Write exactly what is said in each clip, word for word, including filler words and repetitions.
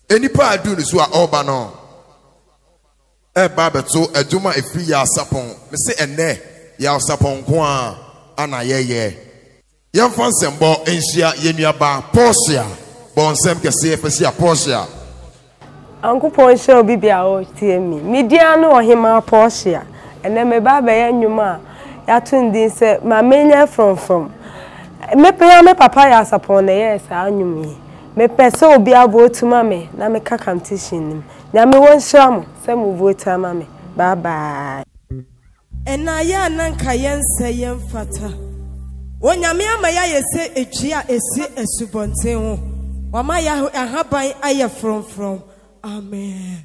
Any part do this wa oba no. E baba to adwuma efiri ya sapon. Me say ene ya sapon ko a ana ye ye. Yem fansem bo enhia yenuaba Portia. Bon sem kese efesi a Portia. Uncle Portia obi bia o tie mi. Media no ohima Portia. Ene me baba ye nnwuma ya tundi se ma menya from from. Me pe me papa ya sapon na yes anwumi. Me pese obi avote mame na me ka competition nim. Na me won sham se mu vote mame. Bye bye. Ena ya nanka yense yemfata. Onyame amaya yese etwia esi esubonten ho. Wama ya ahaban aye from from. Amen.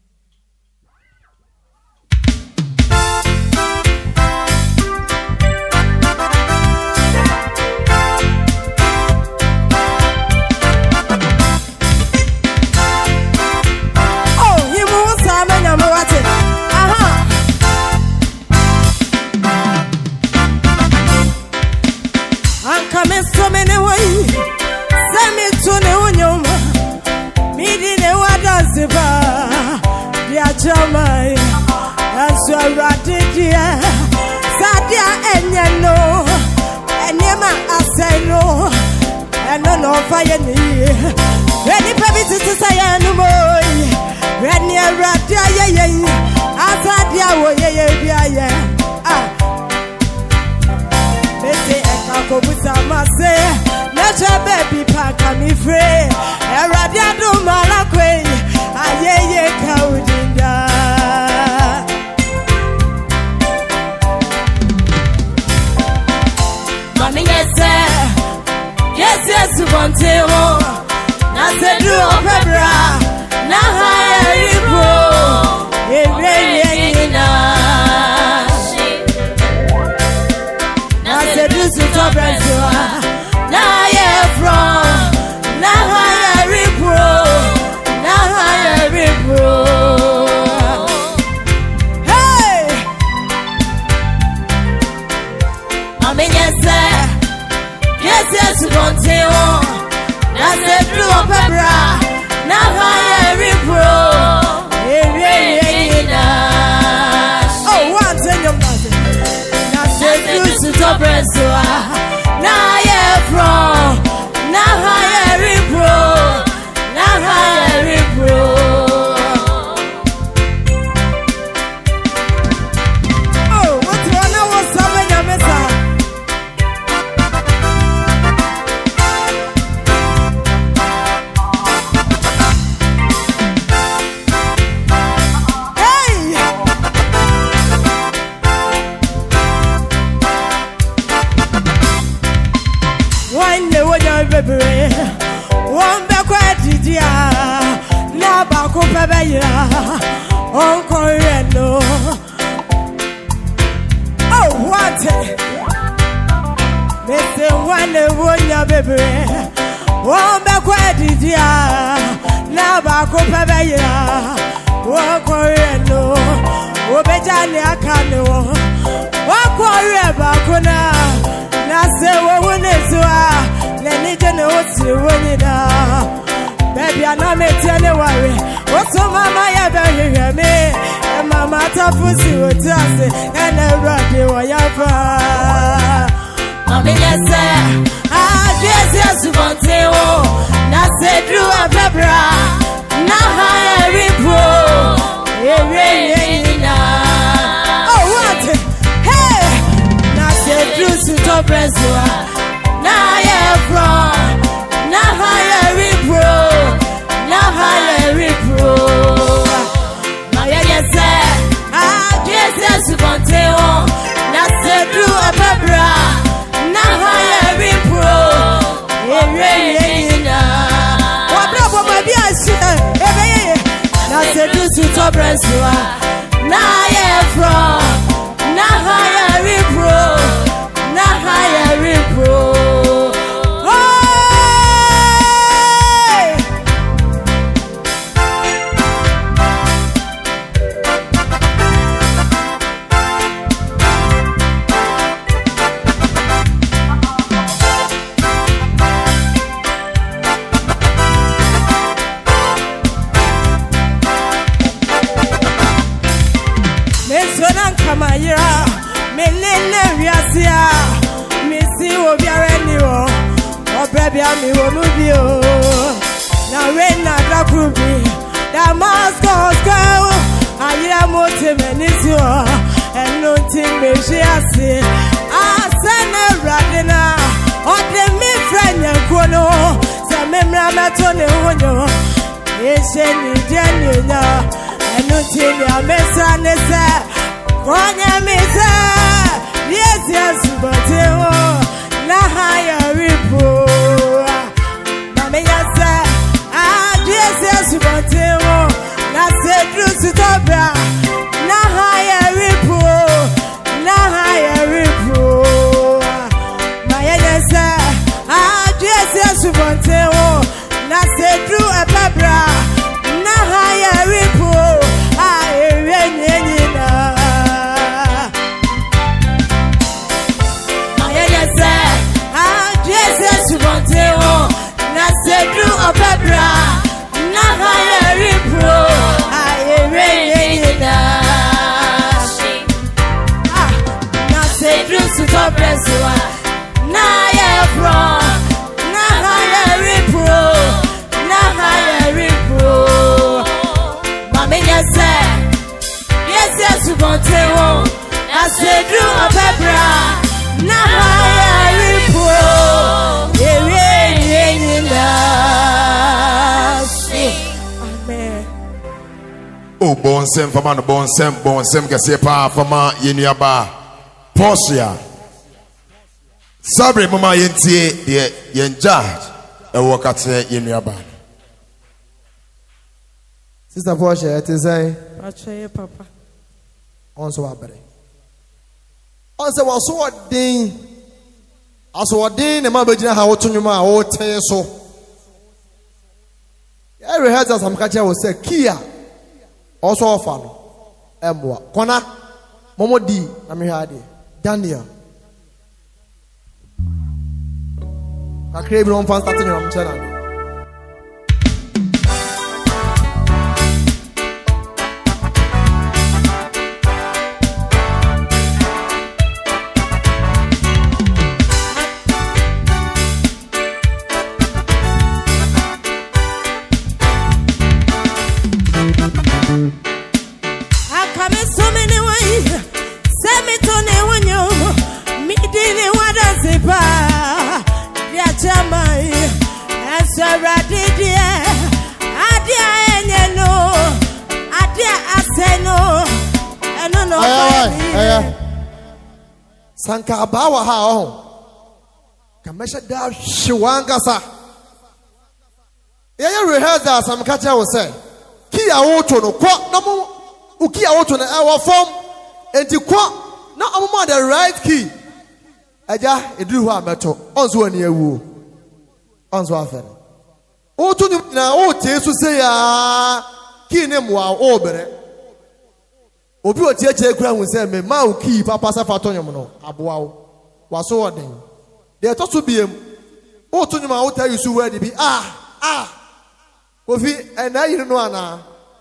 So many ways, send me to the union. Meeting a water bar, dear Jamai, and so I did, yeah. Sadia and you know, and Yama, I say no, and no, no fire me. Ready, baby, to say, no more. Ready, a rat, yeah, yeah, I said, yeah, yeah, yeah, ah. Go with a say, let your baby pack me free. A radiado malakwe, a ye ye kaudinda. Mommy, yes, sir. Yes, yes, one table. Now, say, do a pebra. Now, I am a rain. Now, you're from, now I repro, now I repro. Hey, I mean, yes, sir, yes, yes, one thing, that's a blue opera, now I repro. Oh, one thing, your mother, that's a blue super. Now you're from, now I repro, now I repro. Oh, what's one I was having a mesa? One backward dear, now back up a bear, Uncle Reno. Oh, what? Mister One, one, your baby. One backward dear, now back up a bear, Uncle Reno. Obejani Akano, one quarter back on her. Nase wo nezwa nani jene oti wonida baby aname tiene worry oso mama ya be me mama tafusi otase ene rade wo yafa mama yese ah Jesus subonte wo nase dru abebra na ha repro ewe na oh what hey nase dru to Brazil, now you're from, now I repro, now I repro. My yes, sir, I guess that's one tail, now say do a babra, now I repro, Erena. What about my dear, now say do to Brazil, now you're from, now I repro. Higher repro. Asia, Missy will be a renewal. Oh, baby, I'm your movie. Now, rain not a groovy. That must go, girl. I am motivated you. And nothing may she see. I send a radina. Oh, the me friend, and Kono. Some member Tony Wono. Yes, and you, and nothing I miss on the set. Konya Misa. Yes, yes, but you na higher ripo. Mama, yes, ah, yes, yes, but you na say true to Tobra. Na higher ripo, na higher ripo. My yes, ah, yes, yes, but you na say true a Babra. Na higher ripo, ah, eh, a Babra, na higher repro, I read ah, na say true to top resua, na ya from, na higher repro, na higher repro. Mama, yes, yes, yes, you want to, na say true a Babra, na higher repro, Oh, bon sem fama no bon sem bon sem kese pa fama yenuaba Portia Sabre mama yentie de yen judge e wo kate yenuaba Sister Portia it is I Achaye papa on so abere on se wo so odin aso odin ne ma bagina ha woto nwuma a wo ten so I rehearse as am kacha wo say kia also offer no emwa kona momodi na me hade Daniel akre bi on fan start no am channel Sanka abawa ha oh kamesha da shiwanga sa yeye rehearse as am kacha wo say ki ya woto no kwa na mo uki ya woto na e wo form enti kwa na amoma the right key aja eduru ho ameto onzo ani awu onzo afere woto na o tesu say ya ki ne mo a o bere obi o tie tie kura hu say me ma o ki papa safa tonyom no aboa wo waso oden de to so biem o tonyom a o ta yusu word bi ah ah kofi ena yiri no ana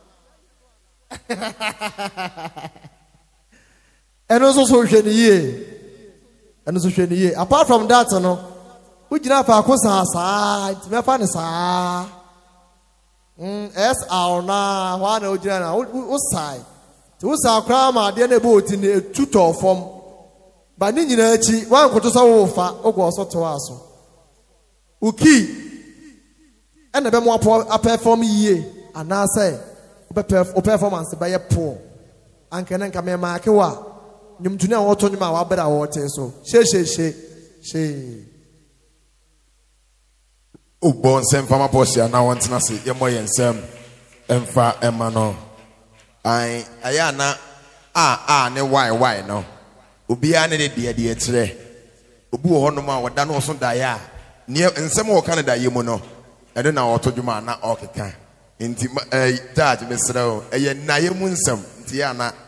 eno so so hwe ni ye eno so hwe ni ye apart from that no u gina fa ko sa sa me fa ne sa mm es auna wa na o gina na o sai Usa krama de na ebo ti na etuto fom ba ni nyina achi wan koto so wo fa ogwo so to aso uki ena be mo a perform yie ana say o performance ba ye poor anke na nka me ma ke wa nyumtu na wo to nyuma wa bra wo te so she she she she o bon sem fama Portia na want na se ye mo yensem emfa emano I ayana ah ah ne why why no obia ne de de de etre obu ho no ma wada no so da ya ne nsem wo Canada yemu no e do na otodwuma na okeka nti eh judge mesrew eye na yemu nsem nti ya na